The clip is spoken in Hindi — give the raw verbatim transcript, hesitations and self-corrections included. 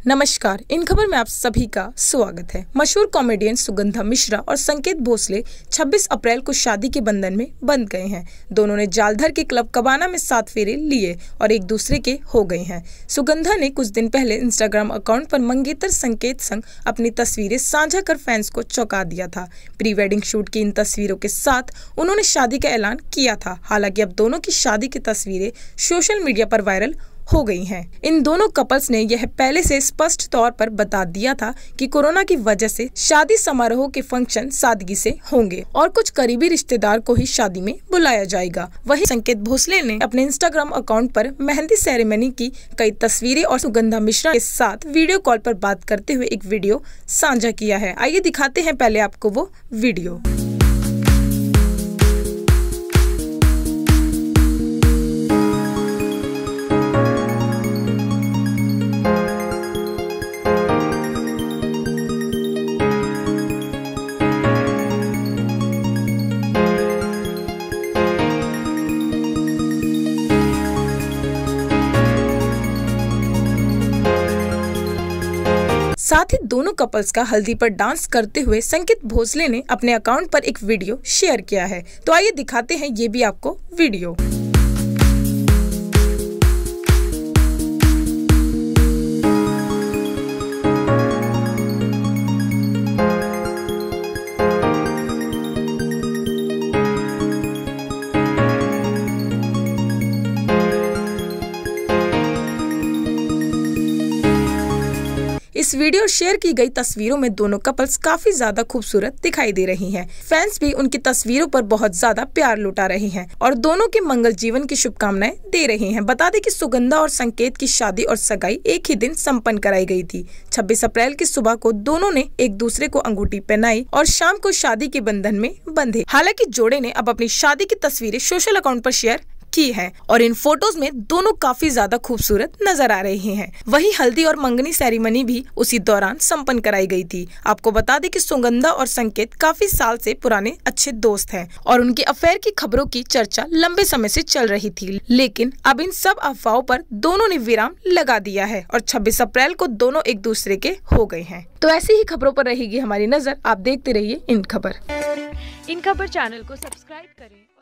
नमस्कार, इन खबर में आप सभी का स्वागत है। मशहूर कॉमेडियन सुगंधा मिश्रा और संकेत भोसले छब्बीस अप्रैल को शादी के बंधन में बंध गए हैं। दोनों ने जालधर के क्लब कबाना में सात फेरे लिए और एक दूसरे के हो गए हैं। सुगंधा ने कुछ दिन पहले इंस्टाग्राम अकाउंट पर मंगेतर संकेत संग अपनी तस्वीरें साझा कर फैंस को चौंका दिया था। प्री वेडिंग शूट की इन तस्वीरों के साथ उन्होंने शादी का ऐलान किया था। हालांकि अब दोनों की शादी की तस्वीरें सोशल मीडिया पर वायरल हो गई हैं। इन दोनों कपल्स ने यह पहले से स्पष्ट तौर पर बता दिया था कि कोरोना की वजह से शादी समारोह के फंक्शन सादगी से होंगे और कुछ करीबी रिश्तेदार को ही शादी में बुलाया जाएगा। वहीं संकेत भोसले ने अपने इंस्टाग्राम अकाउंट पर मेहंदी सेरेमनी की कई तस्वीरें और सुगंधा मिश्रा के साथ वीडियो कॉल पर बात करते हुए एक वीडियो साझा किया है। आइए दिखाते हैं पहले आपको वो वीडियो। साथ ही दोनों कपल्स का हल्दी पर डांस करते हुए संकेत भोसले ने अपने अकाउंट पर एक वीडियो शेयर किया है। तो आइए दिखाते हैं ये भी आपको वीडियो। इस वीडियो शेयर की गई तस्वीरों में दोनों कपल्स काफी ज्यादा खूबसूरत दिखाई दे रही हैं। फैंस भी उनकी तस्वीरों पर बहुत ज्यादा प्यार लुटा रहे हैं और दोनों के मंगल जीवन की शुभकामनाएं दे रहे हैं। बता दें कि सुगंधा और संकेत की शादी और सगाई एक ही दिन संपन्न कराई गई थी। छब्बीस अप्रैल की सुबह को दोनों ने एक दूसरे को अंगूठी पहनाई और शाम को शादी के बंधन में बंधे। हालांकि जोड़े ने अब अपनी शादी की तस्वीरें सोशल अकाउंट पर शेयर की है और इन फोटोज में दोनों काफी ज्यादा खूबसूरत नजर आ रहे हैं। वहीं हल्दी और मंगनी सेरेमनी भी उसी दौरान संपन्न कराई गई थी। आपको बता दें कि सुगंधा और संकेत काफी साल से पुराने अच्छे दोस्त हैं और उनके अफेयर की खबरों की चर्चा लंबे समय से चल रही थी, लेकिन अब इन सब अफवाहों पर दोनों ने विराम लगा दिया है और छब्बीस अप्रैल को दोनों एक दूसरे के हो गए हैं। तो ऐसी ही खबरों पर रहेगी हमारी नजर। आप देखते रहिए इन खबर। इन खबर चैनल को सब्सक्राइब करें।